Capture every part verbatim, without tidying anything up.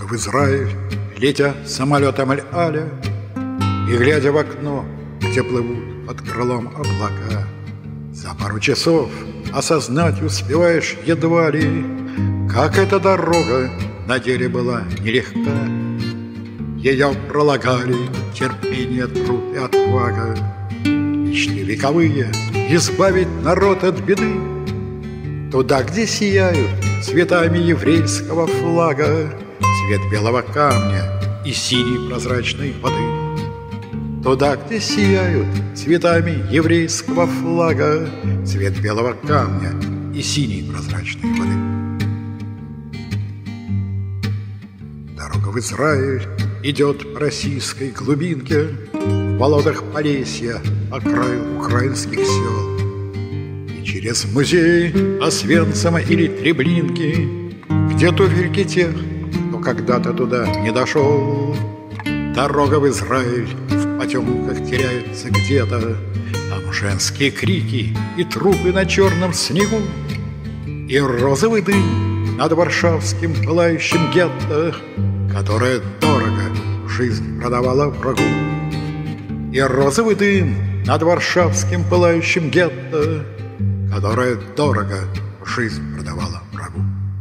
в Израиль, летя самолетом Аль-Аля, и глядя в окно, где плывут под крылом облака, за пару часов осознать успеваешь едва ли, как эта дорога на деле была нелегка. Ее пролагали терпение, труд и отвага, мечты вековые избавить народ от беды. Туда, где сияют цветами еврейского флага цвет белого камня и синей прозрачной воды. Туда, где сияют цветами еврейского флага цвет белого камня и синей прозрачной воды. Дорога в Израиль идет по российской глубинке, в болотах Полесья, по краю украинских сел. И через музей Освенцима или Треблинки, где туфельки тех, кто когда-то туда не дошел. Дорога в Израиль в потемках теряется где-то, там женские крики и трупы на черном снегу, и розовый дым над варшавским пылающим гетто, которое дорого жизнь продавала врагу. И розовый дым над варшавским пылающим гетто, которое дорого жизнь продавала врагу.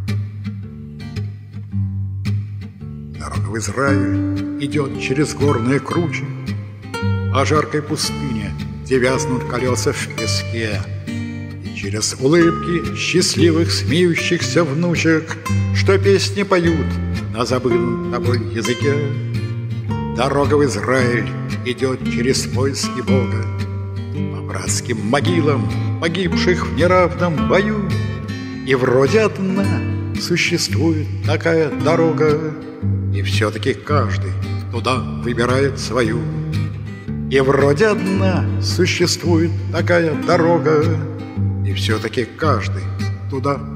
Дорога в Израиль идет через горные кручи, по жаркой пустыне, где вязнут колеса в песке, и через улыбки счастливых смеющихся внучек, что песни поют на забытом тобой языке. Дорога в Израиль идет через поиски Бога, по братским могилам погибших в неравном бою. И вроде одна существует такая дорога, и все-таки каждый туда выбирает свою. И вроде одна существует такая дорога, и все-таки каждый туда